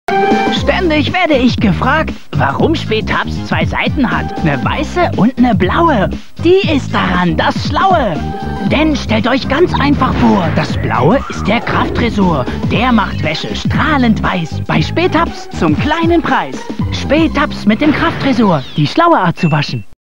Ständig werde ich gefragt, warum Spätabs zwei Seiten hat, eine weiße und eine blaue. Die ist daran das Schlaue. Denn stellt euch ganz einfach vor, das Blaue ist der Krafttresor. Der macht Wäsche strahlend weiß. Bei Spätabs zum kleinen Preis. Spätabs mit dem Krafttresor, die schlaue Art zu waschen.